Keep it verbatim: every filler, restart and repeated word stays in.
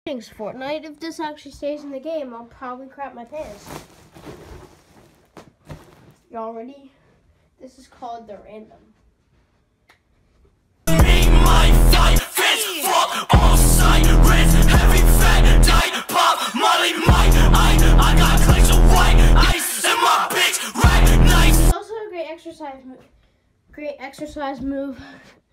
Thanks, Fortnite. If this actually stays in the game, I'll probably crap my pants. Y'all ready? This is called the random. Also a great exercise move. Great exercise move.